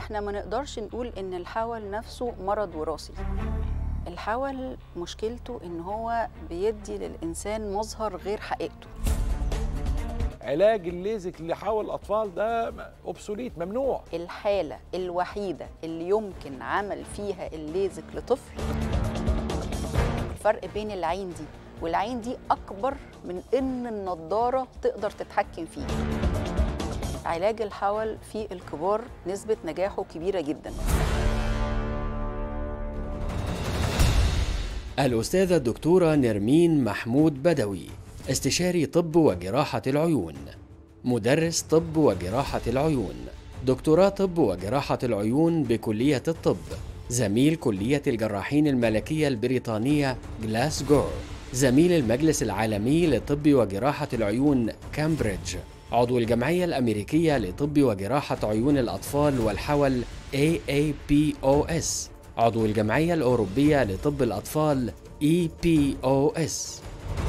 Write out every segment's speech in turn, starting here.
احنا ما نقدرش نقول ان الحول نفسه مرض وراثي. الحول مشكلته ان هو بيدي للانسان مظهر غير حقيقته. علاج الليزك لحول الاطفال ده اوبسوليت، ممنوع. الحالة الوحيدة اللي يمكن عمل فيها الليزك لطفل، الفرق بين العين دي والعين دي أكبر من إن النضارة تقدر تتحكم فيه. علاج الحول في الكبار نسبة نجاحه كبيرة جدا. الأستاذة الدكتورة نرمين محمود بدوي، استشاري طب وجراحة العيون، مدرس طب وجراحة العيون، دكتوراه طب وجراحة العيون بكلية الطب، زميل كلية الجراحين الملكية البريطانية غلاسغو، زميل المجلس العالمي لطب وجراحة العيون كامبريدج، عضو الجمعية الأمريكية لطب وجراحة عيون الأطفال والحول AAPOS، عضو الجمعية الأوروبية لطب الأطفال EPOS.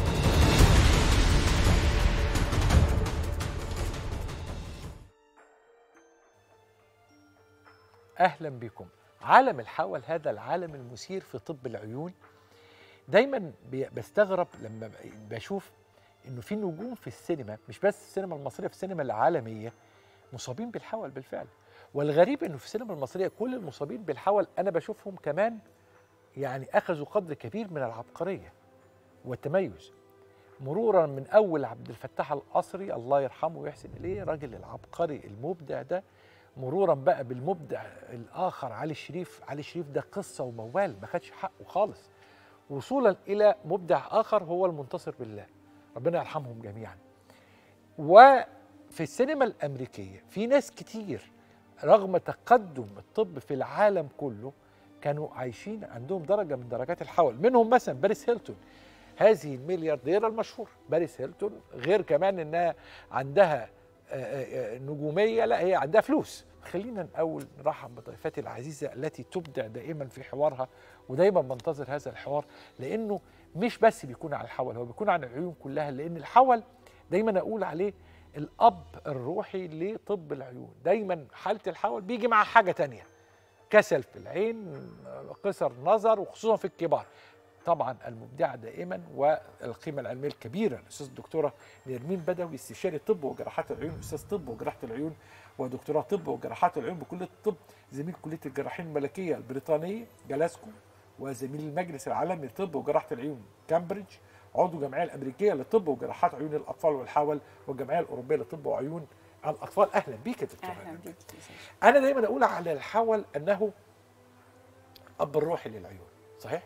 اهلا بكم. عالم الحول هذا العالم المثير في طب العيون. دايما بستغرب لما بشوف انه في نجوم في السينما، مش بس السينما المصريه، في السينما العالميه مصابين بالحول بالفعل. والغريب انه في السينما المصريه كل المصابين بالحول انا بشوفهم كمان يعني اخذوا قدر كبير من العبقريه والتميز، مرورا من اول عبد الفتاح القصري الله يرحمه ويحسن اليه، الراجل العبقري المبدع ده، مرورا بقى بالمبدع الاخر علي الشريف. علي الشريف ده قصه وموال ما خدش حقه خالص، وصولا الى مبدع اخر هو المنتصر بالله، ربنا يرحمهم جميعا. وفي السينما الامريكيه في ناس كتير رغم تقدم الطب في العالم كله كانوا عايشين عندهم درجه من درجات الحول، منهم مثلا باريس هيلتون، هذه المليارديره المشهوره. باريس هيلتون غير كمان انها عندها نجوميه، لا هي عندها فلوس. خلينا الاول نرحب بضيفتي العزيزه التي تبدع دائما في حوارها، ودايما بنتظر هذا الحوار لانه مش بس بيكون عن الحول، هو بيكون عن العيون كلها، لان الحول دايما اقول عليه الاب الروحي لطب العيون. دايما حاله الحول بيجي مع حاجه تانية، كسل في العين، قصر نظر، وخصوصا في الكبار. طبعا المبدعه دائما والقيمه العلميه الكبيره الاستاذ الدكتوره نرمين بدوي، استشاري طب وجراحات العيون، استاذ طب وجراحه العيون ودكتوراه طب وجراحات العيون بكليه الطب، زميل كليه الجراحين الملكيه البريطانيه جلاسكو، وزميل المجلس العالمي لطب وجراحه العيون كامبريدج، عضو الجمعيه الامريكيه لطب وجراحات عيون الاطفال والحول، والجمعيه الاوروبيه لطب وعيون الاطفال. اهلا بيك يا دكتوره. أهلا بيك. انا دايما اقول على الحول انه اب الروحي للعيون، صحيح؟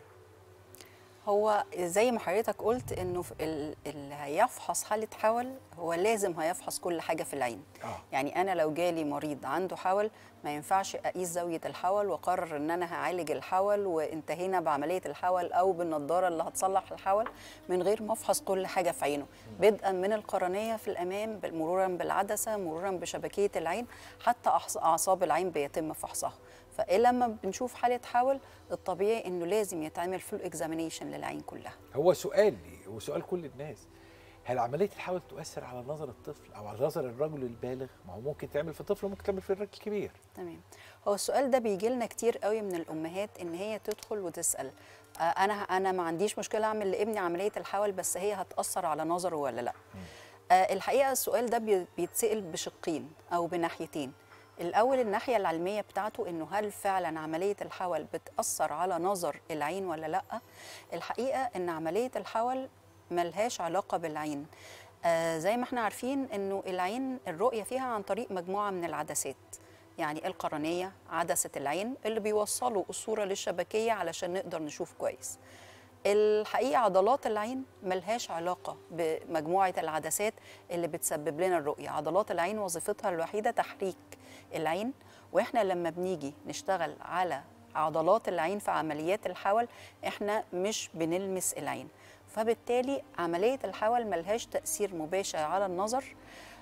هو زي ما حضرتك قلت انه اللي هيفحص حاله حول هو لازم هيفحص كل حاجه في العين. يعني انا لو جالي مريض عنده حول ما ينفعش اقيس زاويه الحول واقرر ان انا هعالج الحول وانتهينا بعمليه الحول او بالنضاره اللي هتصلح الحول من غير ما افحص كل حاجه في عينه، بدءا من القرنيه في الامام مرورا بالعدسه مرورا بشبكيه العين حتى اعصاب العين بيتم فحصها. فلما بنشوف حاله حول الطبيعي انه لازم يتعمل فول اكزامينيشن للعين كلها. هو سؤال وسؤال كل الناس، هل عمليه الحول تؤثر على نظر الطفل او على نظر الرجل البالغ؟ ما هو ممكن تعمل في طفل وممكن تعمل في الراجل الكبير. تمام. هو السؤال ده بيجي لنا كتير قوي من الامهات ان هي تدخل وتسال انا ما عنديش مشكله اعمل لابني عمليه الحول بس هي هتاثر على نظره ولا لا؟ الحقيقه السؤال ده بيتسال بشقين او بناحيتين. الأول الناحية العلمية بتاعته إنه هل فعلا عملية الحول بتأثر على نظر العين ولا لأ؟ الحقيقة إن عملية الحول ملهاش علاقة بالعين. زي ما احنا عارفين إنه العين الرؤية فيها عن طريق مجموعة من العدسات، يعني القرنية، عدسة العين اللي بيوصلوا الصورة للشبكية علشان نقدر نشوف كويس. الحقيقة عضلات العين ملهاش علاقة بمجموعة العدسات اللي بتسبب لنا الرؤية. عضلات العين وظيفتها الوحيدة تحريك العين، واحنا لما بنيجي نشتغل على عضلات العين في عمليات الحول احنا مش بنلمس العين، فبالتالي عملية الحول ملهاش تأثير مباشر على النظر.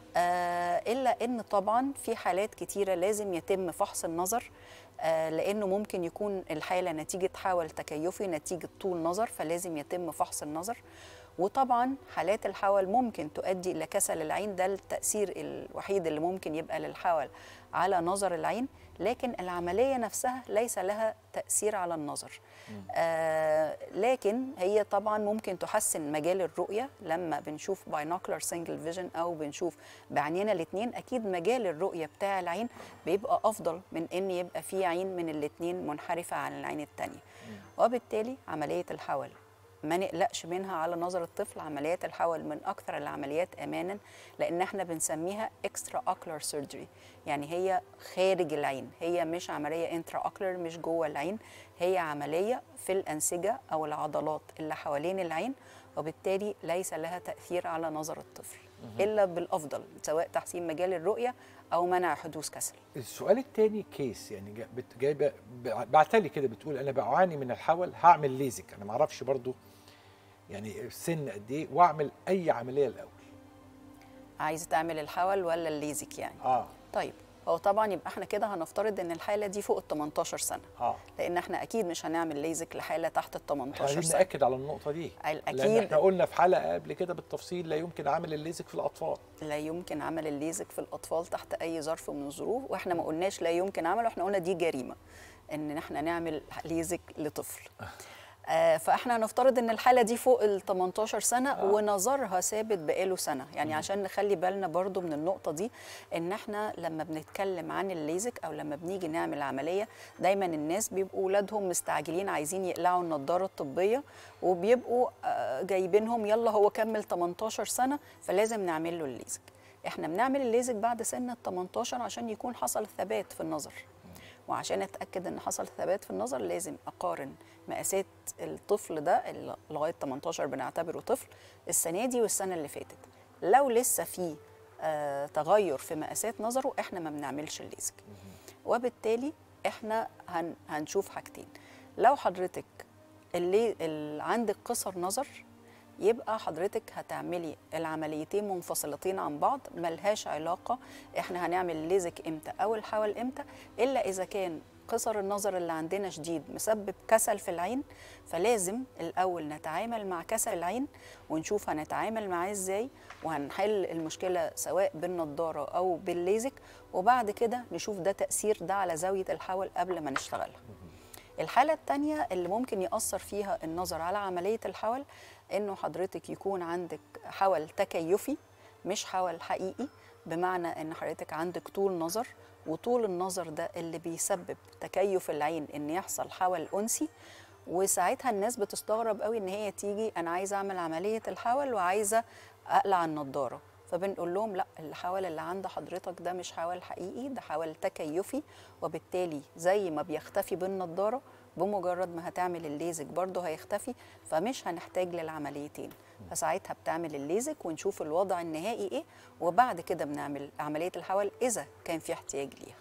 إلا إن طبعا في حالات كتيرة لازم يتم فحص النظر، لأنه ممكن يكون الحالة نتيجة حول تكيفي نتيجة طول نظر، فلازم يتم فحص النظر. وطبعا حالات الحول ممكن تؤدي إلى كسل العين، ده التأثير الوحيد اللي ممكن يبقى للحول على نظر العين، لكن العمليه نفسها ليس لها تاثير على النظر. لكن هي طبعا ممكن تحسن مجال الرؤيه لما بنشوف باينوكلر سنجل فيجن او بنشوف بعينينا الاثنين. اكيد مجال الرؤيه بتاع العين بيبقى افضل من ان يبقى في عين من الاثنين منحرفه عن العين الثانيه. وبالتالي عمليه الحول ما نقلقش منها على نظر الطفل. عمليات الحول من اكثر العمليات امانا، لان احنا بنسميها اكسترا اوكلر سيرجري، يعني هي خارج العين، هي مش عمليه انترا اوكلر، مش جوه العين، هي عمليه في الانسجه او العضلات اللي حوالين العين، وبالتالي ليس لها تاثير على نظر الطفل الا بالافضل، سواء تحسين مجال الرؤيه او منع حدوث كسل. السؤال الثاني كيس، يعني جايبه بعتلي كده بتقول انا بعاني من الحول، هعمل ليزك، انا ما اعرفش برضو يعني السن قد ايه، واعمل اي عمليه الاول. عايزه تعمل الحول ولا الليزك يعني؟ طيب هو طبعا يبقى احنا كده هنفترض ان الحاله دي فوق ال 18 سنه. لان احنا اكيد مش هنعمل ليزك لحاله تحت ال 18 سنه. عايزين ناكد على النقطه دي، اكيد، لان احنا قلنا في حلقه قبل كده بالتفصيل لا يمكن عمل الليزك في الاطفال. لا يمكن عمل الليزك في الاطفال تحت اي ظرف من الظروف، واحنا ما قلناش لا يمكن عمله، احنا قلنا دي جريمه ان احنا نعمل ليزك لطفل. فاحنا هنفترض ان الحاله دي فوق ال 18 سنه ونظرها ثابت بقاله سنه، يعني عشان نخلي بالنا برضو من النقطه دي، ان احنا لما بنتكلم عن الليزك او لما بنيجي نعمل عمليه دايما الناس بيبقوا اولادهم مستعجلين عايزين يقلعوا النضاره الطبيه، وبيبقوا جايبينهم يلا هو كمل 18 سنه فلازم نعمل له الليزك. احنا بنعمل الليزك بعد سن ال 18 عشان يكون حصل ثبات في النظر، وعشان اتاكد ان حصل ثبات في النظر لازم اقارن مقاسات الطفل ده اللي لغايه 18 بنعتبره طفل السنه دي والسنه اللي فاتت. لو لسه في تغير في مقاسات نظره احنا ما بنعملش الليزك. وبالتالي احنا هنشوف حاجتين. لو حضرتك اللي عندك قصر نظر يبقى حضرتك هتعملي العمليتين منفصلتين عن بعض، ملهاش علاقه احنا هنعمل الليزك امتى او الحول امتى، الا اذا كان قصر النظر اللي عندنا شديد مسبب كسل في العين، فلازم الاول نتعامل مع كسل العين ونشوف هنتعامل معاه ازاي، وهنحل المشكله سواء بالنضاره او بالليزك، وبعد كده نشوف ده تاثير ده على زاويه الحول قبل ما نشتغلها. الحاله الثانيه اللي ممكن ياثر فيها النظر على عمليه الحول انه حضرتك يكون عندك حول تكيفي مش حول حقيقي، بمعنى ان حضرتك عندك طول نظر، وطول النظر ده اللي بيسبب تكيف العين ان يحصل حول انسي، وساعتها الناس بتستغرب قوي ان هي تيجي انا عايزه اعمل عمليه الحول وعايزه اقلع النضاره، فبنقول لهم لا، الحول اللي عند حضرتك ده مش حول حقيقي، ده حول تكيفي، وبالتالي زي ما بيختفي بالنضاره بمجرد ما هتعمل الليزك برضه هيختفي، فمش هنحتاج للعمليتين. فساعتها بتعمل الليزك ونشوف الوضع النهائي ايه، وبعد كده بنعمل عمليه الحول اذا كان في احتياج ليها.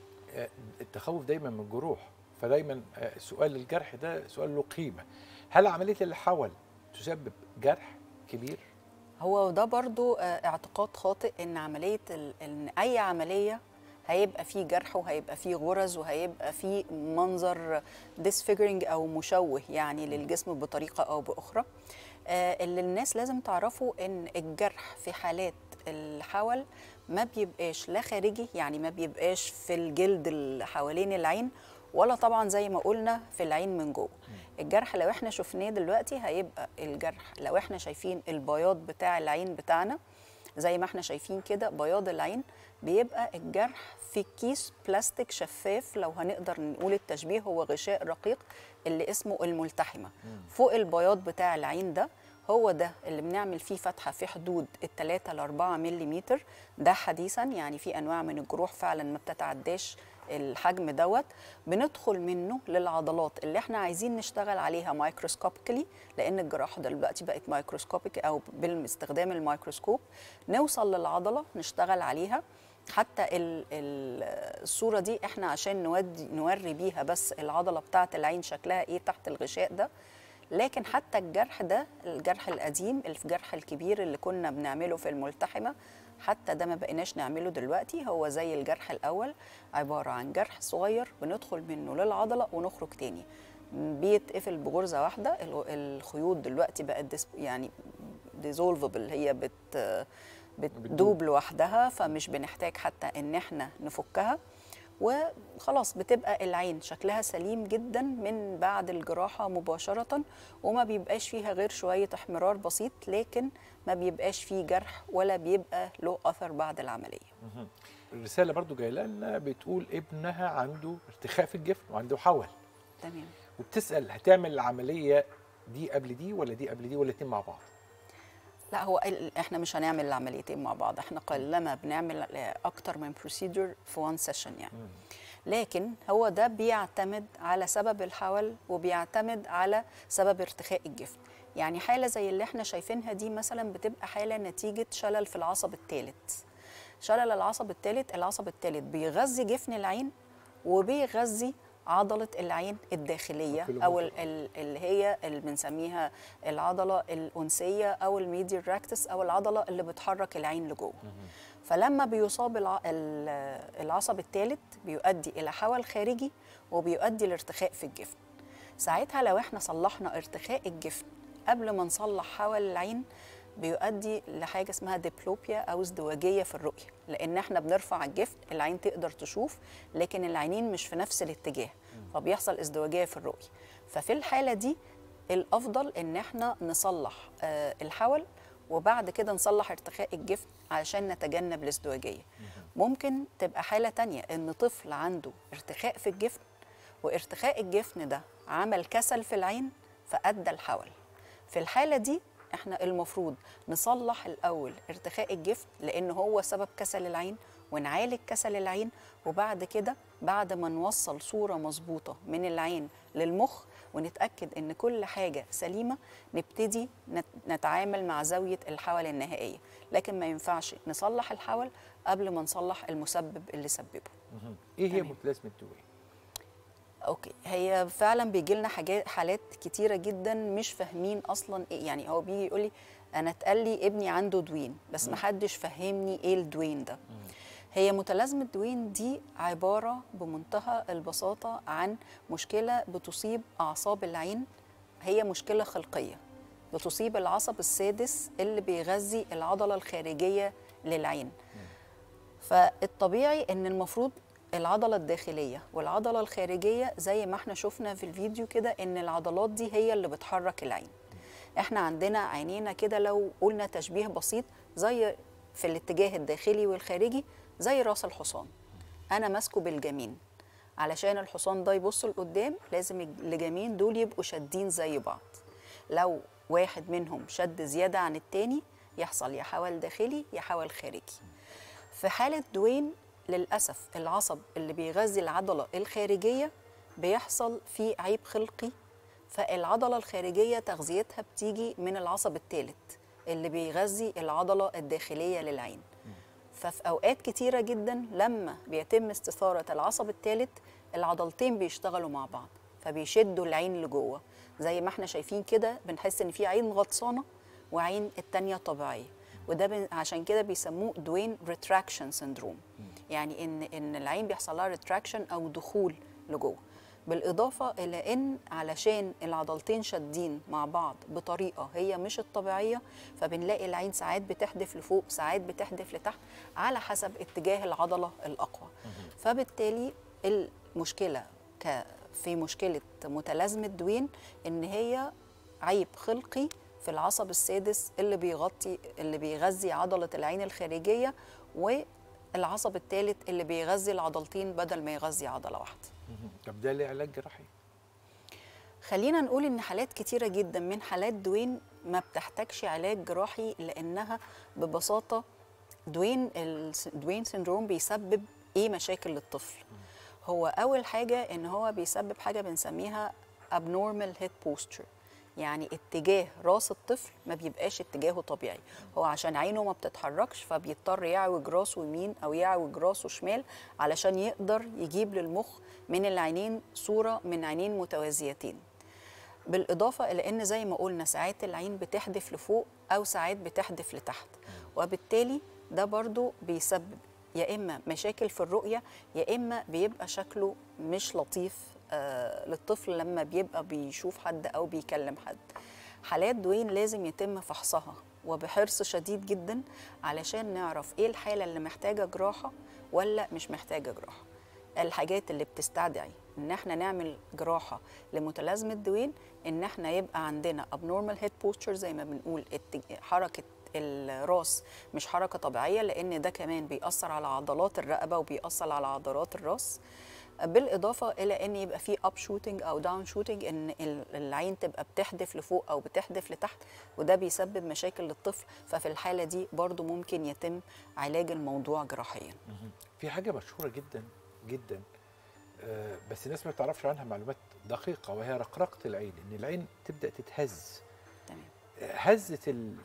التخوف دايما من الجروح، فدايما سؤال الجرح ده سؤال له قيمه. هل عمليه الحول تسبب جرح كبير؟ هو ده برضو اعتقاد خاطئ ان عمليه ان اي عمليه هيبقى فيه جرح وهيبقى فيه غرز وهيبقى فيه منظر disfiguring او مشوه يعني للجسم بطريقه او باخرى. اللي الناس لازم تعرفوا ان الجرح في حالات الحول ما بيبقاش لا خارجي، يعني ما بيبقاش في الجلد اللي حوالين العين، ولا طبعا زي ما قلنا في العين من جوه. الجرح لو احنا شفناه دلوقتي هيبقى الجرح لو احنا شايفين البياض بتاع العين بتاعنا زي ما احنا شايفين كده بياض العين، بيبقى الجرح في كيس بلاستيك شفاف، لو هنقدر نقول التشبيه هو غشاء رقيق اللي اسمه الملتحمة. فوق البياض بتاع العين ده هو ده اللي بنعمل فيه فتحة في حدود 3 ل 4 ملم. ده حديثا يعني في أنواع من الجروح فعلا ما بتتعداش الحجم دوت، بندخل منه للعضلات اللي احنا عايزين نشتغل عليها مايكروسكوبيكلي، لان الجراحه دلوقتي بقت مايكروسكوبيك او باستخدام الميكروسكوب، نوصل للعضله نشتغل عليها. حتى الصوره دي احنا عشان نوري بيها بس العضله بتاعه العين شكلها ايه تحت الغشاء ده، لكن حتى الجرح ده الجرح القديم الجرح الكبير اللي كنا بنعمله في الملتحمه حتى ده ما بقيناش نعمله دلوقتي، هو زي الجرح الأول عبارة عن جرح صغير بندخل منه للعضلة ونخرج تاني، بيتقفل بغرزة واحدة. الخيوط دلوقتي بقت يعني ديزولفبل، هي بتدوب لوحدها، فمش بنحتاج حتى ان احنا نفكها. وخلاص بتبقى العين شكلها سليم جدا من بعد الجراحة مباشرة، وما بيبقاش فيها غير شوية احمرار بسيط، لكن ما بيبقاش فيه جرح ولا بيبقى له أثر بعد العملية. الرسالة برضو جاية لنا بتقول ابنها عنده ارتخاء في الجفن وعنده حول، تمام. وبتسأل هتعمل العملية دي قبل دي ولا دي قبل دي ولا الاتنين مع بعض؟ لا، هو احنا مش هنعمل العمليتين مع بعض، احنا قلما بنعمل اكتر من بروسيدور في وان سيشن يعني. لكن هو ده بيعتمد على سبب الحول وبيعتمد على سبب ارتخاء الجفن. يعني حالة زي اللي احنا شايفينها دي مثلا بتبقى حالة نتيجة شلل في العصب الثالث. شلل العصب الثالث بيغذي جفن العين وبيغذي عضلة العين الداخلية أو اللي هي اللي بنسميها العضلة الأنسية أو الميديال راكتس أو العضلة اللي بتحرك العين لجوه. فلما بيصاب العصب الثالث بيؤدي إلى حول خارجي وبيؤدي لارتخاء في الجفن. ساعتها لو احنا صلحنا ارتخاء الجفن قبل ما نصلح حول العين بيؤدي لحاجة اسمها ديبلوبيا أو ازدواجية في الرؤية، لأن احنا بنرفع الجفن العين تقدر تشوف لكن العينين مش في نفس الاتجاه، فبيحصل ازدواجية في الرؤية. ففي الحالة دي الأفضل إن احنا نصلح الحول وبعد كده نصلح ارتخاء الجفن علشان نتجنب الازدواجية. ممكن تبقى حالة تانية إن طفل عنده ارتخاء في الجفن وارتخاء الجفن ده عمل كسل في العين فأدى الحول. في الحالة دي احنا المفروض نصلح الأول ارتخاء الجفن لأن هو سبب كسل العين، ونعالج كسل العين، وبعد كده بعد ما نوصل صورة مظبوطة من العين للمخ ونتأكد إن كل حاجة سليمة نبتدي نتعامل مع زاوية الحول النهائية. لكن ما ينفعش نصلح الحول قبل ما نصلح المسبب اللي سببه. ايه هي متلازمة دوين؟ اوكي، هي فعلا بيجي لنا حالات كتيره جدا مش فاهمين اصلا ايه. يعني هو بيجي يقول لي انا اتقال لي ابني عنده دوين بس ما حدش فهمني ايه الدوين ده. هي متلازمه دوين دي عباره بمنتهى البساطه عن مشكله بتصيب اعصاب العين. هي مشكله خلقيه بتصيب العصب السادس اللي بيغذي العضله الخارجيه للعين. فالطبيعي ان المفروض العضلة الداخلية والعضلة الخارجية زي ما احنا شفنا في الفيديو كده ان العضلات دي هي اللي بتحرك العين. احنا عندنا عينينا كده لو قلنا تشبيه بسيط زي في الاتجاه الداخلي والخارجي زي راس الحصان. انا ماسكه بالجمين، علشان الحصان ده يبص لقدام لازم الجمين دول يبقوا شادين زي بعض. لو واحد منهم شد زيادة عن التاني يحصل يا حول داخلي يا حول خارجي. في حالة دوين للأسف العصب اللي بيغذي العضلة الخارجية بيحصل فيه عيب خلقي، فالعضلة الخارجية تغذيتها بتيجي من العصب الثالث اللي بيغذي العضلة الداخلية للعين. ففي أوقات كتيرة جدا لما بيتم استثارة العصب الثالث العضلتين بيشتغلوا مع بعض فبيشدوا العين لجوه زي ما احنا شايفين كده. بنحس ان في عين غطسانة وعين التانية طبيعية، وده عشان كده بيسموه دوين ريتراكشن سيندروم. يعني ان العين بيحصل لها ريتراكشن او دخول لجوه، بالاضافه الى ان علشان العضلتين شادين مع بعض بطريقه هي مش الطبيعيه فبنلاقي العين ساعات بتحدف لفوق ساعات بتحدف لتحت على حسب اتجاه العضله الاقوى. فبالتالي المشكله في مشكله متلازمه دوين ان هي عيب خلقي في العصب السادس اللي بيغذي عضله العين الخارجيه، والعصب الثالث اللي بيغذي العضلتين بدل ما يغذي عضله واحده. طب ده ليه علاج جراحي؟ خلينا نقول ان حالات كتيره جدا من حالات دوين ما بتحتاجش علاج جراحي لانها ببساطه دوين سيندروم بيسبب ايه مشاكل للطفل. هو اول حاجه ان هو بيسبب حاجه بنسميها abnormal head posture، يعني اتجاه راس الطفل ما بيبقاش اتجاهه طبيعي. هو عشان عينه ما بتتحركش فبيضطر يعوج راسه يمين او يعوج راسه شمال علشان يقدر يجيب للمخ من العينين صورة من عينين متوازيتين. بالإضافة إلى أن زي ما قلنا ساعات العين بتحدف لفوق أو ساعات بتحدف لتحت، وبالتالي ده برضو بيسبب يا إما مشاكل في الرؤية يا إما بيبقى شكله مش لطيف للطفل لما بيبقى بيشوف حد أو بيكلم حد. حالات دوين لازم يتم فحصها وبحرص شديد جدا علشان نعرف إيه الحالة اللي محتاجة جراحة ولا مش محتاجة جراحة. الحاجات اللي بتستدعي ان احنا نعمل جراحه لمتلازمه دوين، ان احنا يبقى عندنا abnormal head posture زي ما بنقول، حركه الراس مش حركه طبيعيه، لان ده كمان بيأثر على عضلات الرقبه وبيأثر على عضلات الراس، بالاضافه الى ان يبقى في اب شوتنج او داون شوتنج، ان العين تبقى بتحدف لفوق او بتحدف لتحت، وده بيسبب مشاكل للطفل. ففي الحاله دي برضو ممكن يتم علاج الموضوع جراحيا. في حاجه مشهوره جدا جدا بس الناس ما تعرفش عنها معلومات دقيقه، وهي رقراقه العين، ان العين تبدا تتهز. تمام. هزه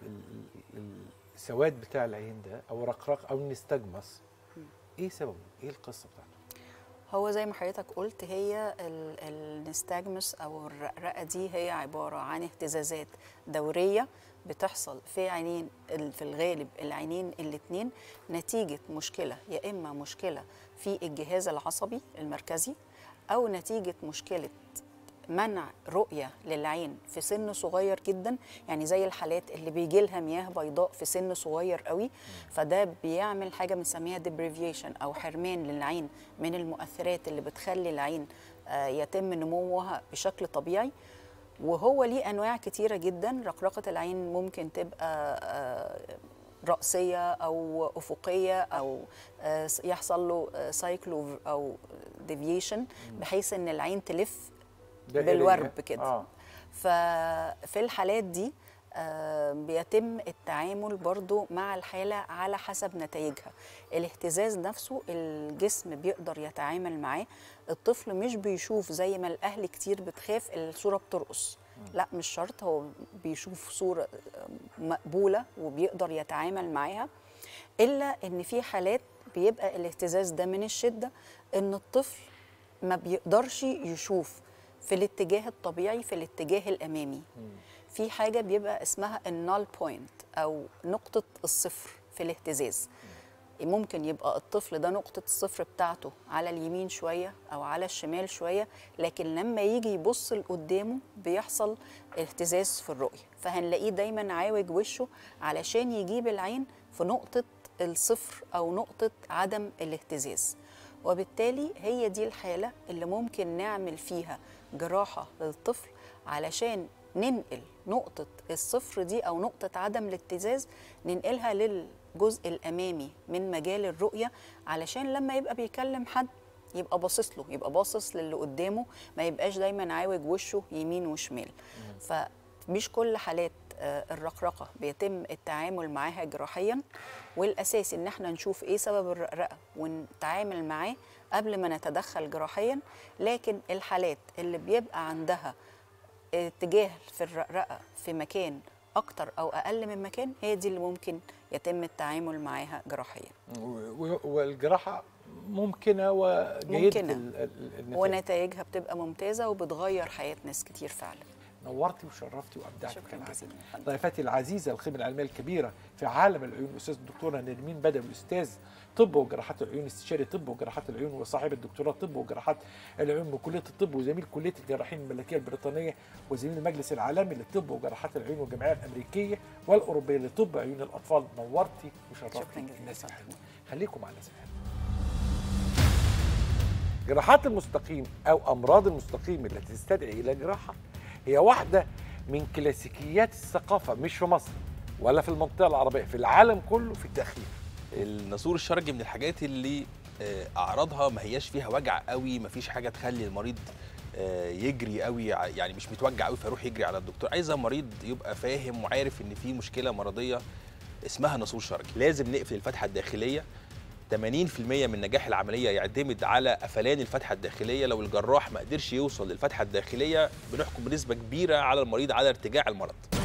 السواد بتاع العين ده او رقراق او النستجمس، ايه سببه؟ ايه القصه بتاعته؟ هو زي ما حضرتك قلت، هي النستاجمس او الرقرقه دي هي عباره عن اهتزازات دوريه بتحصل في عينين، في الغالب العينين الاثنين، نتيجه مشكله، يا اما مشكله في الجهاز العصبي المركزي، او نتيجه مشكله منع رؤية للعين في سن صغير جدا، يعني زي الحالات اللي بيجي لها مياه بيضاء في سن صغير قوي، فده بيعمل حاجة بنسميها ديبريفيشن أو حرمان للعين من المؤثرات اللي بتخلي العين يتم نموها بشكل طبيعي. وهو ليه أنواع كتيرة جدا. رقراقة العين ممكن تبقى رأسية أو أفقية، أو يحصل له سايكلو أو ديفيشن، بحيث إن العين تلف بالورب كده. ففي الحالات دي بيتم التعامل برضو مع الحالة على حسب نتائجها. الاهتزاز نفسه الجسم بيقدر يتعامل معاه. الطفل مش بيشوف زي ما الأهل كتير بتخاف الصورة بترقص، لا مش شرط، هو بيشوف صورة مقبولة وبيقدر يتعامل معاها. إلا إن في حالات بيبقى الاهتزاز ده من الشدة إن الطفل ما بيقدرش يشوف في الاتجاه الطبيعي، في الاتجاه الأمامي. في حاجة بيبقى اسمها النال بوينت أو نقطة الصفر في الاهتزاز. ممكن يبقى الطفل ده نقطة الصفر بتاعته على اليمين شوية أو على الشمال شوية، لكن لما يجي يبص لقدامه بيحصل اهتزاز في الرؤية، فهنلاقيه دايما عاوج وشه علشان يجيب العين في نقطة الصفر أو نقطة عدم الاهتزاز. وبالتالي هي دي الحالة اللي ممكن نعمل فيها جراحة للطفل علشان ننقل نقطة الصفر دي أو نقطة عدم الاهتزاز، ننقلها للجزء الأمامي من مجال الرؤية، علشان لما يبقى بيكلم حد يبقى باصص له، يبقى باصص للي قدامه، ما يبقاش دايما عاوج وشه يمين وشمال. فمش كل حالات الرقرقة بيتم التعامل معاها جراحيا، والأساس إن احنا نشوف إيه سبب الرقرقة ونتعامل معاه قبل ما نتدخل جراحيا. لكن الحالات اللي بيبقى عندها اتجاه في الرقرقة في مكان أكتر أو أقل من مكان، هي دي اللي ممكن يتم التعامل معاها جراحيا. والجراحة ممكنة وجيدة ونتائجها بتبقى ممتازة وبتغير حياة ناس كتير فعلا. نورتي وشرفتي وابدعتي. شكرا جزيلا. ضيفتي العزيزه الخبره العلميه الكبيره في عالم العيون الاستاذ الدكتوره نرمين بدوي، استاذ طب وجراحات العيون، استشاري طب وجراحات العيون، وصاحبه دكتوراه طب وجراحات العيون بكليه الطب، وزميل كليه الجراحين الملكيه البريطانيه، وزميل المجلس العالمي للطب وجراحات العيون والجمعيه الامريكيه والاوروبيه لطب عيون الاطفال. نورتي وشرفتي الناس الحلوه. خليكم مع الناس الحلوه. جراحات المستقيم او امراض المستقيم التي تستدعي الى جراحه هي واحدة من كلاسيكيات الثقافة، مش في مصر ولا في المنطقة العربية، في العالم كله في التأخير. النسور الشرجي من الحاجات اللي أعراضها ما هياش فيها وجع قوي، ما فيش حاجة تخلي المريض يجري قوي، يعني مش متوجع قوي فيروح يجري على الدكتور. عايزة مريض يبقى فاهم وعارف إن في مشكلة مرضية اسمها نسور شرجي. لازم نقفل الفتحة الداخلية. 80% من نجاح العملية يعتمد على قفلان الفتحة الداخلية. لو الجراح ما قدرش يوصل للفتحة الداخلية بنحكم بنسبة كبيرة على المريض على ارتجاع المرض.